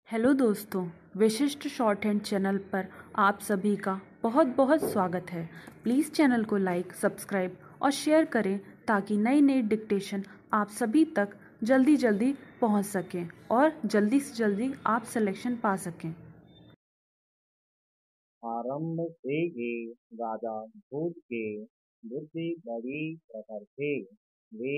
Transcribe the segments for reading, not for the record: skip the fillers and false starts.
Hello दोस्तों, विशिष्ट short hand channel पर आप सभी का बहुत बहुत स्वागत है। प्लीज़ चैनल को लाइक, सब्सक्राइब और शेयर करें ताकि नई नई डिक्टेशन आप सभी तक जल्दी जल्दी पहुंच सकें और जल्दी से जल्दी आप सिलेक्शन पा सकें। आरंभ से ही राजा भूत के बुद्धि बड़ी प्रखर थे। वे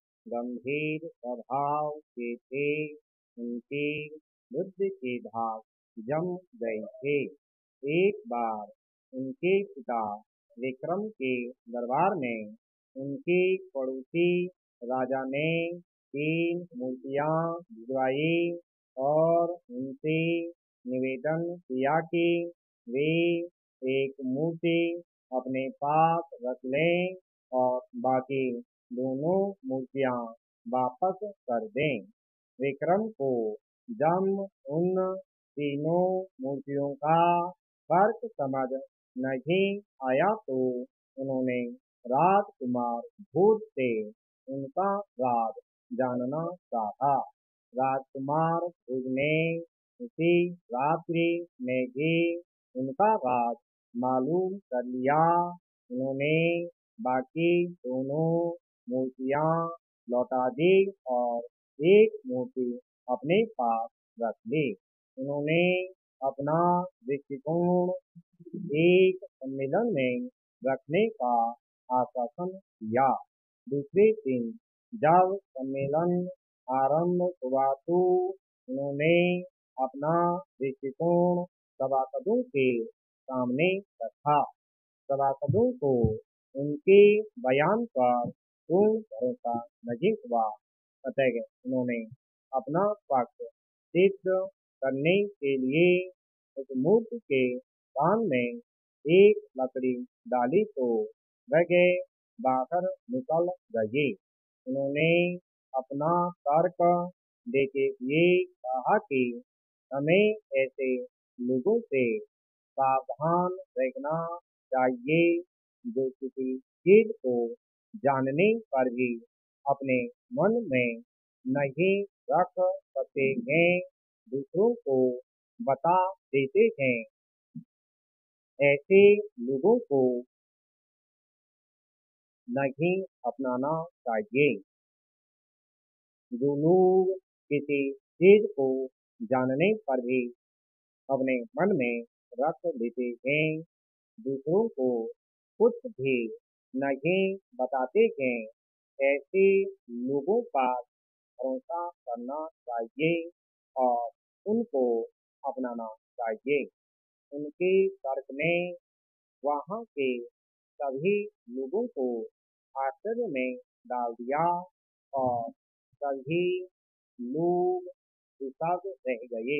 गंभीर स्वभाव के थे। उनकी बुद्धि के धाक जम गए थे। एक बार उनके पिता विक्रम के दरबार में उनके पड़ोसी राजा ने तीन मूर्तियां भिजवाई और उनसे निवेदन किया कि वे एक मूर्ति अपने पास रख लें और बाकी दोनों मूर्तियां वापस कर दें। विक्रम को जब उन तीनों मूर्तियों का फर्क समझ नहीं आया तो उन्होंने राजकुमार भूत से उनका राज जानना चाहा। राजकुमार भूत ने उसी रात्रि में ही उनका राज मालूम कर लिया। उन्होंने बाकी दोनों मूर्तियां लौटा दी और एक मूर्ति अपने पास रख ली। उन्होंने अपना दृष्टिकोण एक सम्मेलन में रखने का आश्वासन दिया। दूसरे दिन जब सम्मेलन आरंभ हुआ तो उन्होंने अपना दृष्टिकोण सभासदों के सामने रखा। सभासदों को उनके बयान पर पूर्ण भरोसा नहीं हुआ, अतः उन्होंने अपना पक्ष सिद्ध करने के लिए उस मूर्ति के कान में एक लकड़ी डाली तो वह बाहर निकल गई। उन्होंने अपना तर्क देते हुए कहा कि हमें ऐसे लोगों से सावधान रहना चाहिए जो किसी चीज को जानने पर भी अपने मन में नहीं रख सकते हैं, दूसरों को बता देते हैं। ऐसे लोगों को नहीं अपनाना चाहिए। जो लोग किसी चीज को जानने पर भी अपने मन में रख लेते हैं, दूसरों को कुछ भी नहीं बताते हैं, ऐसे लोगों पर भरोसा करना चाहिए और उनको अपनाना चाहिए। उनके तर्क ने वहाँ के सभी लोगों को आश्चर्य में डाल दिया और सभी लोग निस्तब्ध रह गए।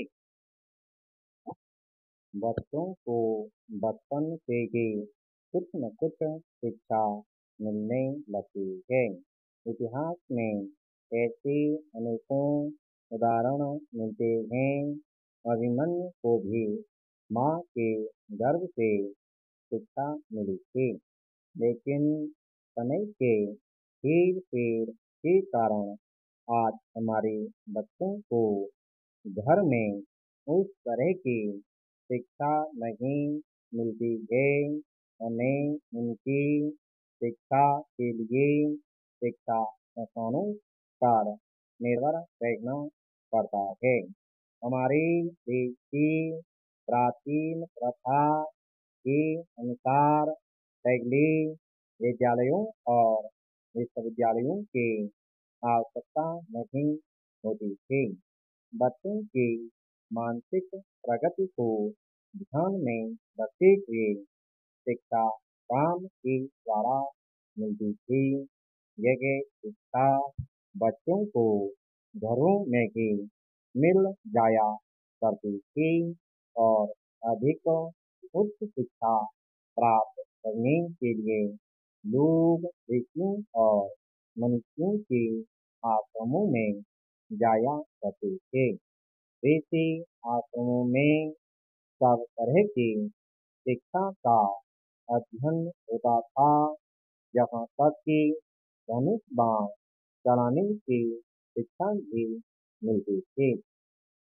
बच्चों को बचपन से ही कुछ न कुछ शिक्षा मिलने लगती है। इतिहास में ऐसे अनेकों उदाहरण मिलते हैं। अभिमन्यु को भी माँ के गर्भ से शिक्षा मिली थी, लेकिन समय के हेर फेर के कारण आज हमारे बच्चों को घर में उस तरह की शिक्षा नहीं मिलती है। हमें उनकी शिक्षा के लिए शिक्षा संस्थानों पर निर्भर रहना पड़ता है। हमारे देश की प्राचीन प्रथा के अनुसार पहले विद्यालयों और विश्वविद्यालयों की आवश्यकता नहीं होती थी। बच्चों की मानसिक प्रगति को ध्यान में रखते हुए शिक्षा काम के द्वारा मिलती थी। यह शिक्षा बच्चों को घरों में ही मिल जाया करती थी और अधिक उच्च शिक्षा प्राप्त करने के लिए लोग ऋषियों और मनुष्यों के आश्रमों में जाया करते थे। ऋषि आश्रमों में सब तरह की शिक्षा का अध्ययन होता था, यहाँ तक कि धनुष बाण चलाने की शिक्षा भी मिलती थी।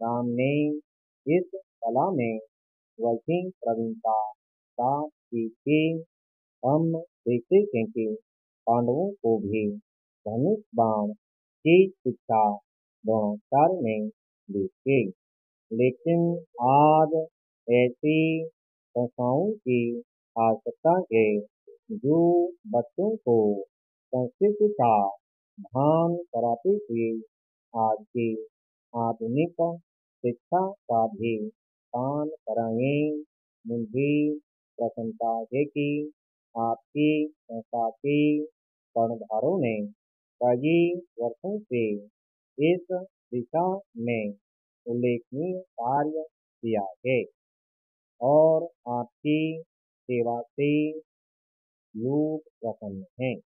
राम ने इस कला में वही प्रवीणता प्राप्त की थी। हम देखते हैं कि पांडवों को भी धनुष बाण की शिक्षा द्रोणाचार्य ने दी थी, लेकिन आज ऐसी संस्थाओं की आवश्यकता है जो बच्चों को संस्कृति का भान कराते हुए आज की आधुनिक शिक्षा का भी पान कराएं। मुझे प्रसन्नता है कि आपकी संस्था के कर्णधारों ने कई वर्षों से इस दिशा में उल्लेखनीय कार्य किया है और आपकी सेवा से लोग प्रसन्न हैं।